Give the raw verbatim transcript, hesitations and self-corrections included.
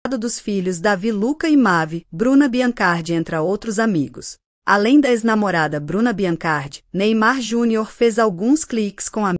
dos filhos Davi, Luca e Mavi, Bruna Biancardi, entre outros amigos. Além da ex-namorada Bruna Biancardi, Neymar Júnior fez alguns cliques com a